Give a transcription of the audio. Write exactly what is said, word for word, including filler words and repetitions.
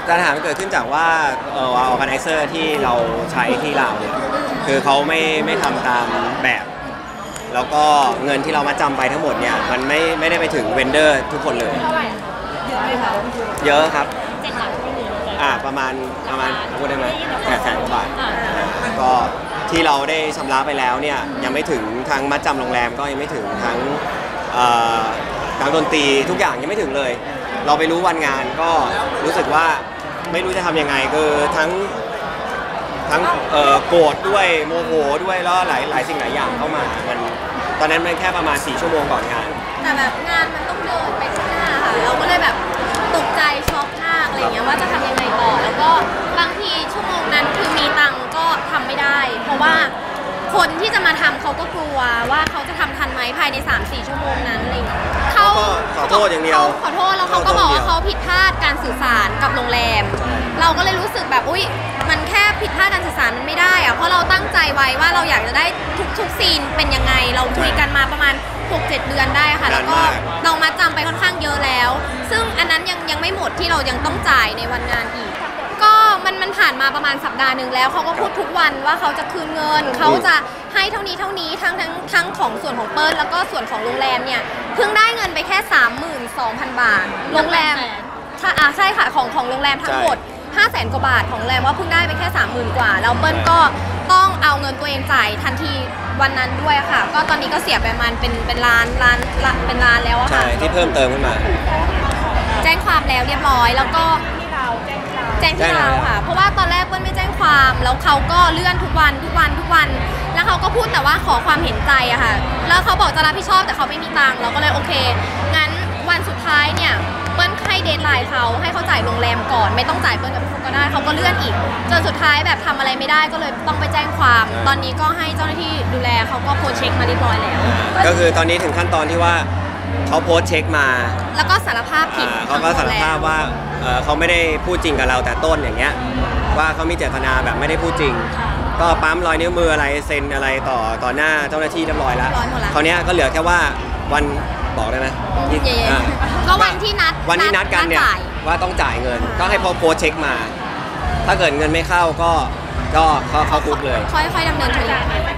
ปัญหามันเกิดขึ้นจากว่าเอ่อ organizer ที่เราใช้ที่ลาวเนี่ยคือเขาไม่ไม่ทำตามแบบ แล้วก็เงินที่เรามาจำไปทั้งหมดเนี่ยมันไม่ไม่ได้ไปถึงเวนเดอร์ทุกคนเลยเท่าไหร่เยอะไหมคะเยอะครับเจ็ดหลักอ่าประมาณประมาณพูดได้ไหมแปดแสนกว่าบาทก็ที่เราได้ชำระไปแล้วเนี่ยยังไม่ถึงทั้งมัดจำโรงแรมก็ยังไม่ถึงทั้งทั้งดนตรีทุกอย่างยังไม่ถึงเลยเราไปรู้วันงานก็รู้สึกว่าไม่รู้จะทำยังไงคือทั้งทั้งโกรธด้วยโมโหด้วยแล้วหลายหลายสิ่งหลายอย่างเข้ามามันตอนนั้นมันแค่ประมาณสี่ชั่วโมงก่อนงานแต่แบบงานมันต้องเดินไปข้างหน้าค่ะเราก็เลยแบบตกใจช็อกมากอะไรเงี้ยว่าจะทำยังไงต่อแล้วก็บางทีชั่วโมงนั้นคือมีตังก็ทำไม่ได้เพราะว่าคนที่จะมาทำเขาก็กลัวว่าเขาจะทำทันไหมภายใน สามสี่ ชั่วโมงนั้นอะไรเงี้ยเขาขอโทษอย่างเดียวขอโทษแล้วเขาก็บอกว่าเขาผิดพลาดการสื่อสารกับโรงแรมเราก็เลยรู้สึกแบบอุ้ยมันแค่ผิดพลาดการสื่อสารมันไม่ได้อะเพราะเราตั้งใจไว้ว่าเราอยากจะได้ทุกทุกซีนเป็นยังไงเราคุยกันมาประมาณ หกเจ็ด เดือนได้ค่ะแล้วก็เรามาจำไปค่อนข้างเยอะแล้วซึ่งอันนั้นยังยังไม่หมดที่เรายังต้องจ่ายในวันงานอีกก็มันมันผ่านมาประมาณสัปดาห์หนึ่งแล้วเขาก็พูดทุกวันว่าเขาจะคืนเงินเขาจะให้เท่านี้เท่านี้ทั้งทั้งทั้งของส่วนของเปิ้ลแล้วก็ส่วนของโรงแรมเนี่ยเพิ่งได้เงินไปแค่ สามหมื่นสองพัน บาทโรงแรมใช่อ่ะใช่ค่ะของของโรงแรมทั้งหมดห้าแสนกว่าบาทของโรงแรมว่าเพิ่งได้ไปแค่สามหมื่นกว่าแล้วเปิ้ลก็ต้องเอาเงินตัวเองจ่ายทันทีวันนั้นด้วยค่ะก็ตอนนี้ก็เสียไปประมาณเป็นเป็นล้านล้านเป็นล้านแล้วอะค่ะใช่ที่เพิ่มเติมขึ้นมาแจ้งความแล้วเรียบร้อยแล้วก็แจ้งที่เราค่ะเพราะว่าตอนแรกเปิ้ลไม่แจ้งความแล้วเขาก็เลื่อนทุกวันทุกวันทุกวันแล้วเขาก็พูดแต่ว่าขอความเห็นใจอะค่ะแล้วเขาบอกจะรับผิดชอบแต่เขาไม่มีตังค์เราก็เลยโอเคงั้นวันสุดท้ายเนี่ยเปิ้ลให้เดทไลน์เขาให้เขาจ่ายโรงแรมก่อนไม่ต้องจ่ายเปิ้ลกับพี่ฟุกก็ได้เขาก็เลื่อนอีกจนสุดท้ายแบบทำอะไรไม่ได้ก็เลยต้องไปแจ้งความตอนนี้ก็ให้เจ้าหน้าที่ดูแลเขาก็โพสเช็คมาเรียบร้อยแล้วก็คือตอนนี้ถึงขั้นตอนที่ว่าเขาโพสเช็คมาแล้วก็สารภาพผิดเขาก็สารภาพว่าเขาไม่ได้พูดจริงกับเราแต่ต้นอย่างเงี้ยว่าเขามีเจตนาแบบไม่ได้พูดจริงก็ปั๊มรอยนิ้วมืออะไรเซ็นอะไรต่อต่อหน้าเจ้าหน้าที่เรียบร้อยแล้วคราวนี้ก็เหลือแค่ว่าวันบอกได้ไหมก็วันที่นัดวันที่นัดกันเนี่ยว่าต้องจ่ายเงินก็ให้พอโพสเช็คมาถ้าเกิดเงินไม่เข้าก็ก็เขาเขาคุกเลยค่อยๆดำเนินคดี